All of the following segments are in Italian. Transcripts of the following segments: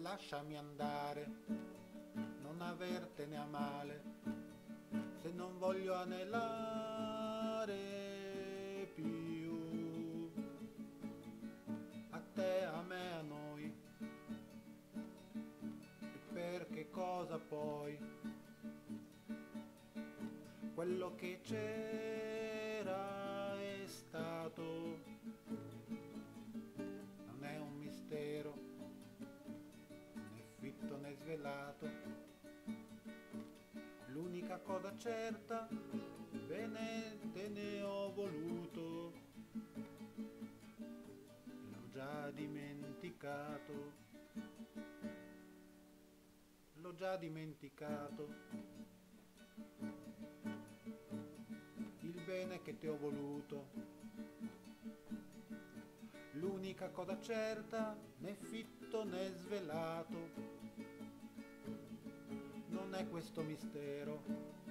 lasciami andare, non avertene a male, se non voglio anelare più a te, a me, a noi. E per che cosa poi? Quello che c'era è stato, non è un mistero, né fitto né svelato. L'unica cosa certa, bene te ne ho voluto, l'ho già dimenticato, l'ho già dimenticato. Il bene che ti ho voluto, l'unica cosa certa, né fitto né svelato, non è questo mistero,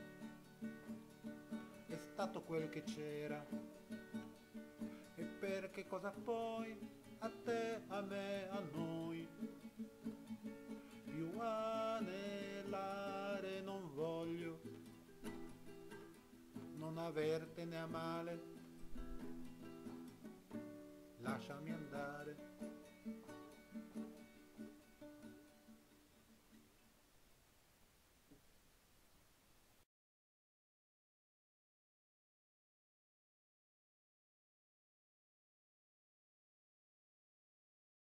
è stato quel che c'era. E per che cosa poi, a te, a me, a noi, più anelare non voglio, non avertene a male, lasciami andare.